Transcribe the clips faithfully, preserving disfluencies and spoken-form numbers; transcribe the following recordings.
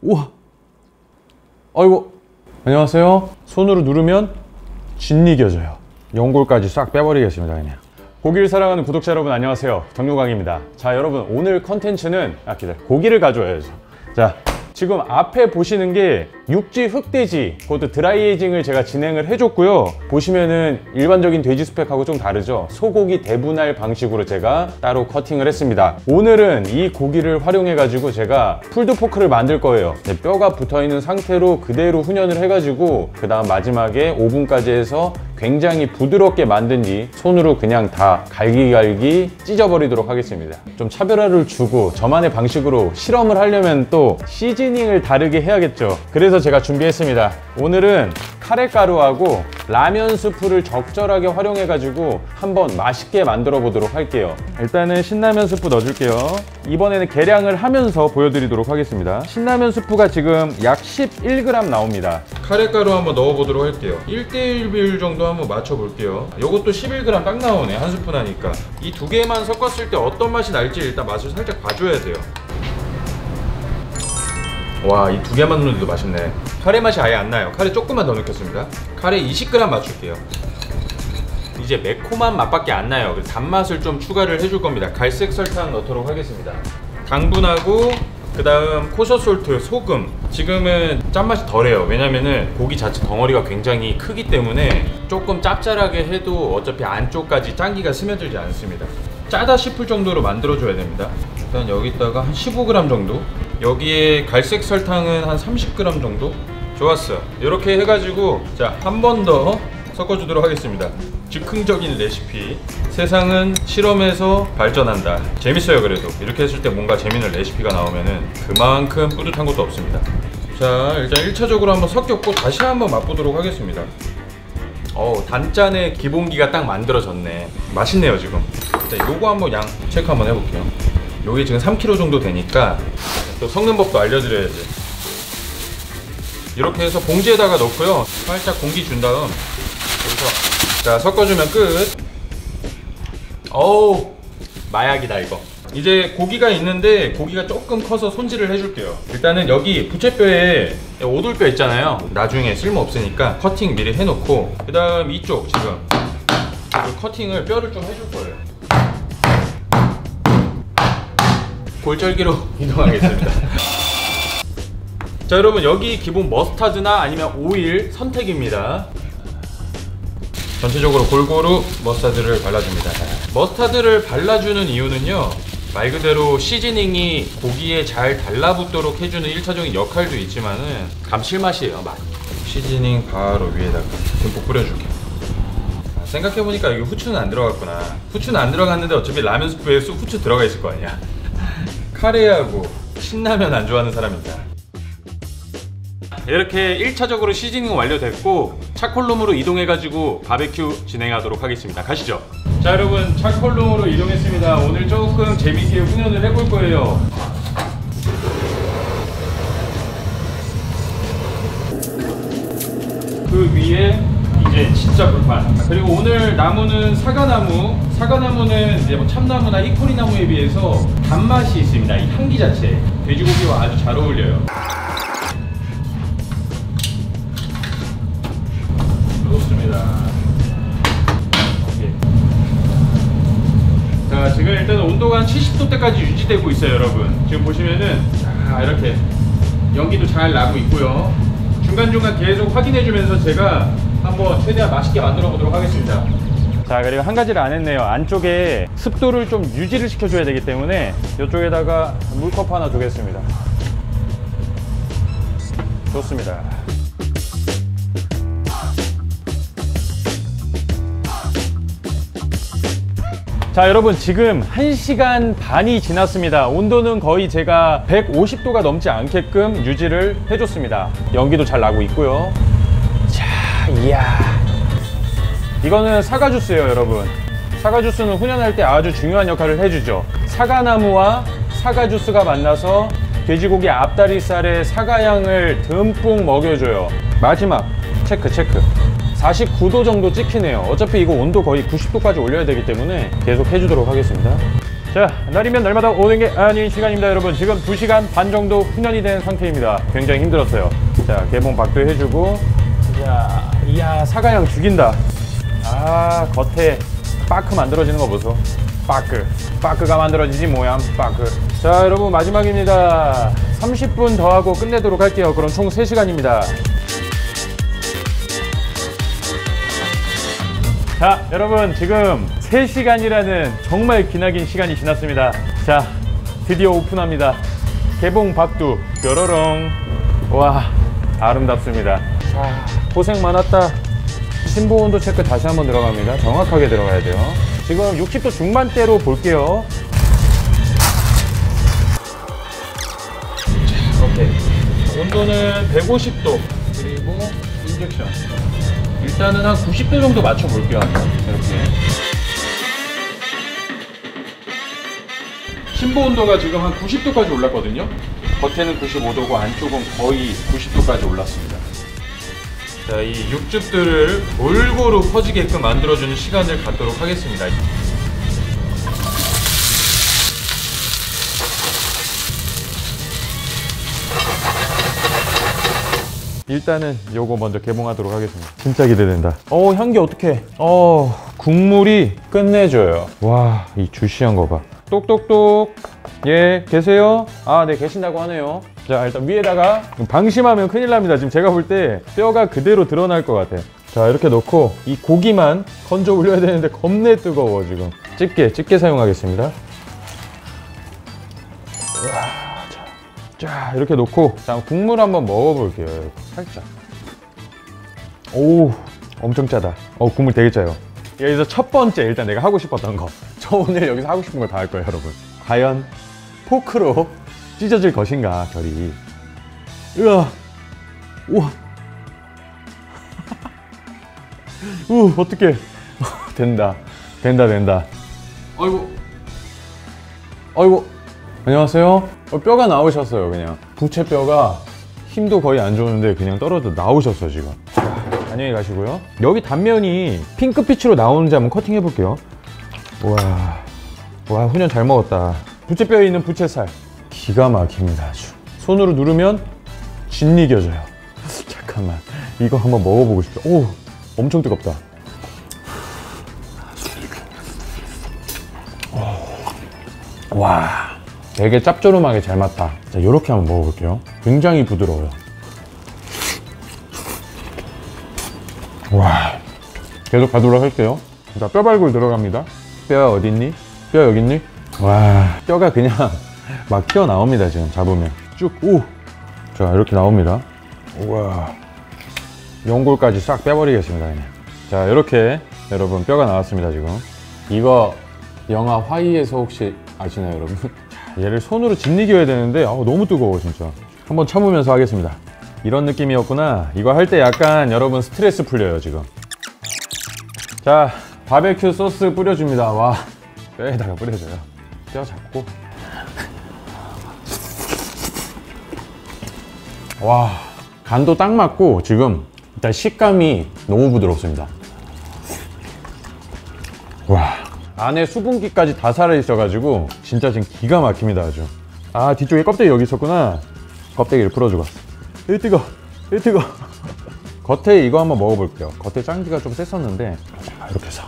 우와, 아이고, 안녕하세요. 손으로 누르면 진리겨져요. 연골까지 싹 빼버리겠습니다. 그냥. 고기를 사랑하는 구독자 여러분 안녕하세요. 정유광입니다. 자, 여러분 오늘 컨텐츠는 아 기다려 고기를 가져와야죠. 자, 지금 앞에 보시는 게 육지 흑돼지 곧 드라이에이징을 제가 진행을 해줬고요. 보시면은 일반적인 돼지 스펙하고 좀 다르죠. 소고기 대분할 방식으로 제가 따로 커팅을 했습니다. 오늘은 이 고기를 활용해 가지고 제가 풀드포크를 만들 거예요. 네, 뼈가 붙어있는 상태로 그대로 훈연을 해가지고 그 다음 마지막에 오븐까지 해서 굉장히 부드럽게 만든 뒤 손으로 그냥 다 갈기갈기 찢어버리도록 하겠습니다. 좀 차별화를 주고 저만의 방식으로 실험을 하려면 또 시즈닝을 다르게 해야겠죠. 그래서 제가 준비했습니다. 오늘은 카레가루하고 라면 스프를 적절하게 활용해 가지고 한번 맛있게 만들어 보도록 할게요. 일단은 신라면 스프 넣어줄게요. 이번에는 계량을 하면서 보여드리도록 하겠습니다. 신라면 스프가 지금 약 십일 그램 나옵니다. 카레가루 한번 넣어 보도록 할게요. 일 대 일 비율 정도 한번 맞춰 볼게요. 이것도 십일 그램 딱 나오네. 한 스푼 하니까. 이 두 개만 섞었을 때 어떤 맛이 날지 일단 맛을 살짝 봐줘야 돼요. 와, 이 두 개만 넣는데도 맛있네. 카레 맛이 아예 안 나요. 카레 조금만 더 넣겠습니다. 카레 이십 그램 맞출게요. 이제 매콤한 맛밖에 안 나요. 그래서 단맛을 좀 추가를 해줄 겁니다. 갈색 설탕 넣도록 하겠습니다. 당분하고 그 다음 코셔솔트, 소금. 지금은 짠맛이 덜해요. 왜냐면은 고기 자체 덩어리가 굉장히 크기 때문에 조금 짭짤하게 해도 어차피 안쪽까지 짠기가 스며들지 않습니다. 짜다 싶을 정도로 만들어줘야 됩니다. 일단 여기다가 한 십오 그램 정도. 여기에 갈색 설탕은 한 삼십 그램 정도. 좋았어. 이렇게 해가지고 자, 한 번 더 섞어주도록 하겠습니다. 즉흥적인 레시피. 세상은 실험에서 발전한다. 재밌어요. 그래도 이렇게 했을 때 뭔가 재밌는 레시피가 나오면은 그만큼 뿌듯한 것도 없습니다. 자, 일단 일 차적으로 한번 섞였고 다시 한번 맛보도록 하겠습니다. 어우, 단짠의 기본기가 딱 만들어졌네. 맛있네요. 지금. 자, 요거 한번 양 체크 한번 해볼게요. 요게 지금 삼 킬로그램 정도 되니까 또 섞는 법도 알려드려야지. 이렇게 해서 봉지에다가 넣고요. 살짝 공기 준 다음 여기서 자, 섞어주면 끝. 어우, 마약이다 이거. 이제 고기가 있는데 고기가 조금 커서 손질을 해줄게요. 일단은 여기 부채뼈에 오돌뼈 있잖아요. 나중에 쓸모없으니까 커팅 미리 해놓고 그 다음 이쪽 지금 커팅을 뼈를 좀 해줄 거예요. 골절기로 이동하겠습니다. 자, 여러분 여기 기본 머스타드나 아니면 오일 선택입니다. 전체적으로 골고루 머스타드를 발라줍니다. 머스타드를 발라주는 이유는요, 말 그대로 시즈닝이 고기에 잘 달라붙도록 해주는 일 차적인 역할도 있지만은 감칠맛이에요. 맛. 시즈닝 바로 위에다가 듬뿍 뿌려줄게요. 생각해보니까 여기 후추는 안 들어갔구나. 후추는 안 들어갔는데 어차피 라면 스프에 후추 들어가 있을 거 아니야. 카레하고 신라면 안 좋아하는 사람이다. 이렇게 일 차적으로 시즈닝 완료됐고 차콜룸으로 이동해가지고 바베큐 진행하도록 하겠습니다. 가시죠. 자, 여러분 차콜룸으로 이동했습니다. 오늘 조금 재밌게 훈연을 해볼 거예요. 그 위에 이제 진짜 불판. 그리고 오늘 나무는 사과나무. 사과나무는 이제 뭐 참나무나 히코리 나무에 비해서 단맛이 있습니다. 이 향기 자체 돼지고기와 아주 잘 어울려요. 좋습니다. 오케이. 자, 지금 일단 온도가 한 칠십 도대까지 유지되고 있어요. 여러분 지금 보시면은 자, 이렇게 연기도 잘 나고 있고요. 중간중간 계속 확인해 주면서 제가 한번 최대한 맛있게 만들어 보도록 하겠습니다. 자, 그리고 한 가지를 안 했네요. 안쪽에 습도를 좀 유지를 시켜줘야 되기 때문에 이쪽에다가 물컵 하나 두겠습니다. 좋습니다. 자, 여러분 지금 한 시간 반이 지났습니다. 온도는 거의 제가 백오십 도가 넘지 않게끔 유지를 해줬습니다. 연기도 잘 나고 있고요. 자, 이야, 이거는 사과 주스예요. 여러분 사과 주스는 훈연할 때 아주 중요한 역할을 해주죠. 사과나무와 사과 주스가 만나서 돼지고기 앞다리살에 사과향을 듬뿍 먹여줘요. 마지막 체크 체크. 사십구 도 정도 찍히네요. 어차피 이거 온도 거의 구십 도까지 올려야 되기 때문에 계속 해주도록 하겠습니다. 자, 날이면 날마다 오는 게 아닌 시간입니다. 여러분 지금 두 시간 반 정도 훈련이 된 상태입니다. 굉장히 힘들었어요. 자, 개봉 박도 해주고, 자, 이야, 사과향 죽인다. 아, 겉에 빠크 만들어지는 거 보소. 빠크 빠크가 만들어지지 뭐야. 빠크. 자, 여러분 마지막입니다. 삼십 분 더 하고 끝내도록 할게요. 그럼 총 세 시간입니다. 자, 여러분 지금 세 시간이라는 정말 기나긴 시간이 지났습니다. 자, 드디어 오픈합니다. 개봉 박두 뾰로롱. 와, 아름답습니다. 자, 고생 많았다. 심보 온도 체크 다시 한번 들어갑니다. 정확하게 들어가야 돼요. 지금 육십 도 중반대로 볼게요. 자, 오케이. 온도는 백오십 도. 그리고 인젝션. 일단은 한 구십 도 정도 맞춰 볼게요. 이렇게. 심보 온도가 지금 한 구십 도까지 올랐거든요. 겉에는 구십오 도고 안쪽은 거의 구십 도까지 올랐습니다. 자, 이 육즙들을 골고루 퍼지게끔 만들어주는 시간을 갖도록 하겠습니다. 일단은 요거 먼저 개봉하도록 하겠습니다. 진짜 기대된다. 어, 향기 어떡해. 어, 국물이 끝내줘요. 와, 이 주시한 거 봐. 똑똑똑. 예, 계세요? 아, 네, 계신다고 하네요. 자, 일단 위에다가 방심하면 큰일 납니다. 지금 제가 볼 때 뼈가 그대로 드러날 것 같아. 자, 이렇게 넣고 이 고기만 건져 올려야 되는데 겁내 뜨거워 지금. 집게, 집게 사용하겠습니다. 우와, 자, 자, 이렇게 놓고 자, 국물 한번 먹어볼게요. 이렇게 살짝. 오, 엄청 짜다. 어, 국물 되게 짜요. 여기서 첫 번째 일단 내가 하고 싶었던 거. 저 오늘 여기서 하고 싶은 거 다 할 거예요, 여러분. 과연 포크로 찢어질 것인가, 결이. 으아, 우와. 우, 어떡해. 된다, 된다, 된다. 아이고, 아이고. 안녕하세요. 어, 뼈가 나오셨어요, 그냥. 부채뼈가 힘도 거의 안 좋은데 그냥 떨어져 나오셨어, 지금. 자, 안녕히 가시고요. 여기 단면이 핑크빛으로 나오는지 한번 커팅 해볼게요. 와, 와, 훈연 잘 먹었다. 부채뼈에 있는 부채살. 기가 막힙니다, 아주. 손으로 누르면 짓이겨져요. 잠깐만, 이거 한번 먹어보고 싶다. 오, 엄청 뜨겁다. 와, 되게 짭조름하게 잘 맞다. 자, 이렇게 한번 먹어볼게요. 굉장히 부드러워요. 와, 계속 가도록 할게요. 자, 뼈발굴 들어갑니다. 뼈 어딨니? 뼈 여기 있니? 와, 뼈가 그냥 막 튀어나옵니다. 지금 잡으면 쭉. 오, 자, 이렇게 나옵니다. 우와, 연골까지 싹 빼버리겠습니다, 그냥. 자, 이렇게 여러분 뼈가 나왔습니다. 지금 이거 영화 화이에서 혹시 아시나요, 여러분? 자, 얘를 손으로 짓이겨야 되는데 아우, 너무 뜨거워 진짜. 한번 참으면서 하겠습니다. 이런 느낌이었구나. 이거 할 때 약간 여러분 스트레스 풀려요 지금. 자, 바베큐 소스 뿌려줍니다. 와, 뼈에다가 뿌려줘요. 뼈 잡고. 와, 간도 딱 맞고 지금 일단 식감이 너무 부드럽습니다. 와, 안에 수분기까지 다 살아있어가지고 진짜 지금 기가 막힙니다, 아주. 아, 뒤쪽에 껍데기 여기 있었구나. 껍데기를 풀어주고. 이 뜨거, 이 뜨거. 겉에 이거 한번 먹어볼게요. 겉에 짱기가 좀 셌었는데. 자, 이렇게 해서.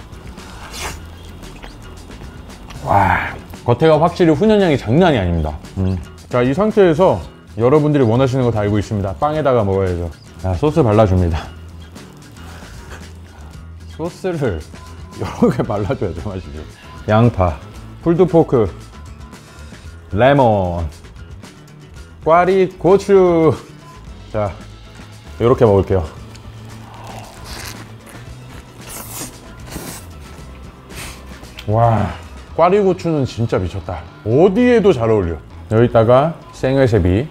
와, 겉에가 확실히 훈연향이 장난이 아닙니다. 음. 자, 이 상태에서 여러분들이 원하시는 거 다 알고 있습니다. 빵에다가 먹어야죠. 자, 소스 발라줍니다. 소스를 여러 개 발라줘야죠, 맛이죠. 양파, 풀드포크, 레몬, 꽈리, 고추. 자, 이렇게 먹을게요. 와, 꽈리고추는 진짜 미쳤다. 어디에도 잘 어울려. 여기다가 생회세비.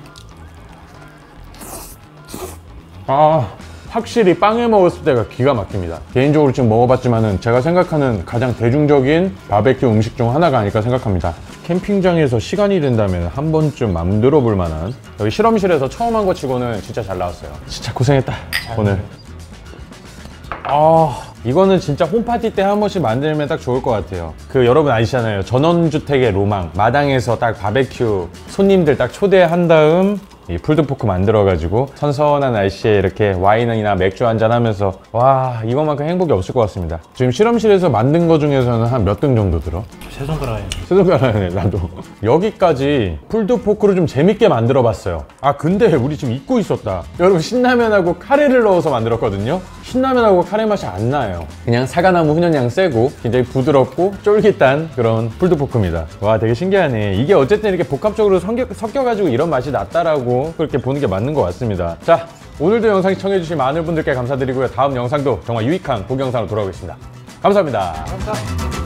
아, 확실히 빵에 먹었을 때가 기가 막힙니다. 개인적으로 지금 먹어봤지만은 제가 생각하는 가장 대중적인 바베큐 음식 중 하나가 아닐까 생각합니다. 캠핑장에서 시간이 된다면 한 번쯤 만들어 볼 만한. 여기 실험실에서 처음 한 거 치고는 진짜 잘 나왔어요. 진짜 고생했다 오늘. 아, 이거는 진짜 홈파티 때 한 번씩 만들면 딱 좋을 것 같아요. 그 여러분 아시잖아요. 전원주택의 로망. 마당에서 딱 바베큐 손님들 딱 초대한 다음 이 풀드포크 만들어가지고 선선한 날씨에 이렇게 와인이나 맥주 한잔 하면서 와, 이거만큼 행복이 없을 것 같습니다. 지금 실험실에서 만든 거 중에서는 한 몇 등 정도 들어? 세 손가락에. 세 손가락이네, 나도. 여기까지 풀드포크로 좀 재밌게 만들어 봤어요. 아, 근데 우리 지금 잊고 있었다. 여러분, 신라면하고 카레를 넣어서 만들었거든요. 신라면하고 카레 맛이 안 나요. 그냥 사과나무 훈연향 세고 굉장히 부드럽고 쫄깃한 그런 풀드포크입니다. 와, 되게 신기하네. 이게 어쨌든 이렇게 복합적으로 섞여, 섞여가지고 이런 맛이 났다라고 그렇게 보는 게 맞는 것 같습니다. 자, 오늘도 영상 시청해주신 많은 분들께 감사드리고요. 다음 영상도 정말 유익한 고기 영상으로 돌아오겠습니다. 감사합니다. 감사합니다.